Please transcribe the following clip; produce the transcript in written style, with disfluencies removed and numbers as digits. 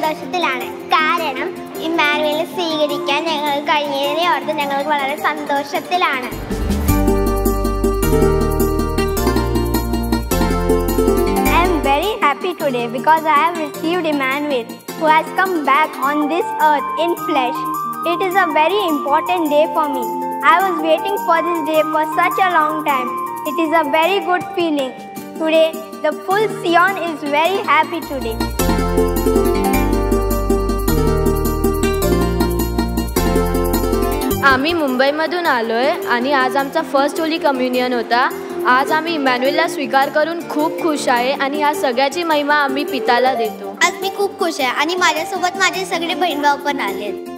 സന്തോഷത്തിലാണ്. കാരണം ഇമ്മാനുവലിനെ സ്വീകരിക്കാൻ ഞങ്ങൾ കഴിഞ്ഞതിനെ ഓർത്ത് ഞങ്ങൾക്ക് വളരെ സന്തോഷത്തിലാണ്. I am very happy today because I have received Emmanuel, who has come back on this earth in flesh. It is a very important day for me. I was waiting for this day for such a long time. It is a very good feeling. Today, the full Sion is very happy today. आम्ही मुंबईमधून आलोय आणि आज आमचा first holy communion होता. आज आम्ही इमॅन्युएलला स्वीकार करून खूप खुश आहे आणि या सगळ्याची महिमा आम्ही पिताला देतो. आज मी खूप खुश आहे आणि माझ्यासोबत माझे सगळे बहीण भाऊ पण आले.